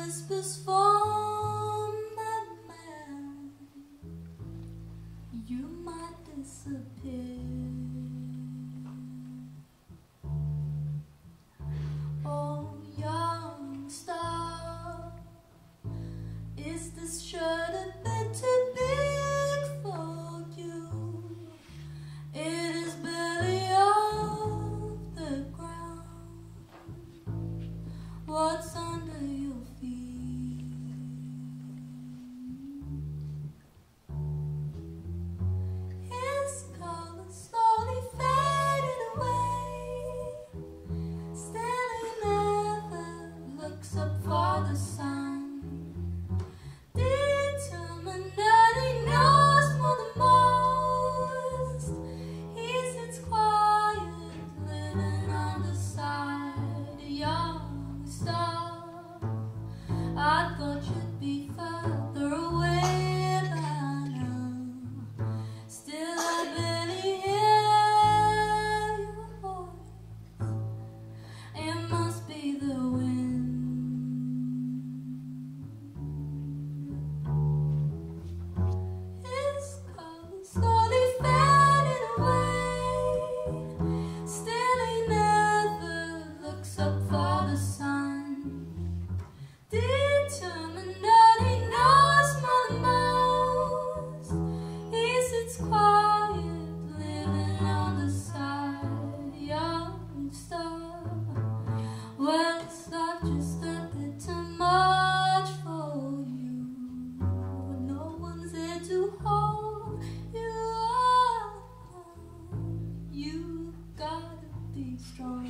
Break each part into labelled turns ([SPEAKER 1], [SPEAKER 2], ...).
[SPEAKER 1] whispers from my mind, you might disappear. Oh, young star, is this shirt a bit too big for you? It is barely off the ground. What's under your feet? His color slowly faded away. Still he never looks up for the sun. Determined that he knows more than most. He sits quiet, living on the side. A young star, I thought you'd be further away by now. Still I barely hear your voice. It must be the wind. His color slowly faded away. Still he never looks up for the sun. Determined that he knows more than most. He sits quiet, living on the side. Young star, well, it's not just a bit too much for you. No one's there to hold you up. You gotta be strong.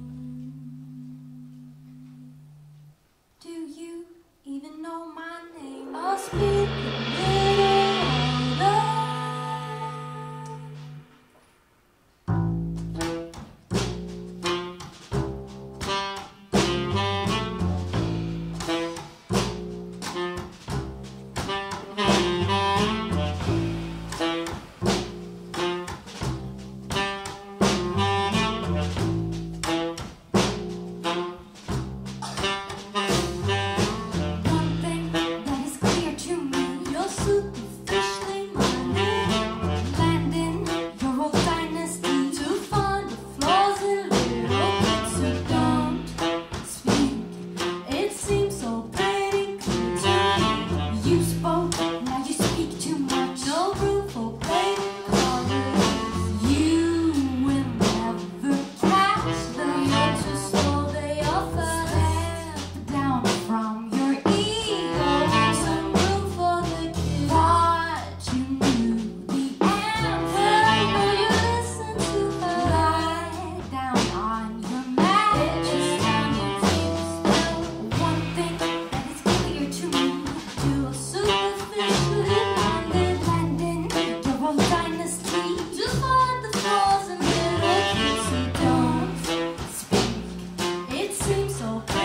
[SPEAKER 1] Do you even know my name? I'll speak a little louder. One thing that is clear to me, you're superficially minded, landing your whole dynasty to find the flaws in little bits who don't speak. It seems so pretty clear to me. You spoke, now you speak too much. No room for playing colors. You will never catch them. You're too slow, they are fast. Step down from your ego. Make some room for the kid. What you knew the answer, will you listen to her? Lie down on your mat. Just stand and take still. One thing that is clear to me, you are superficially minded, landing your whole dynasty to find the flaws in little kids who don't speak. It seems so crazy.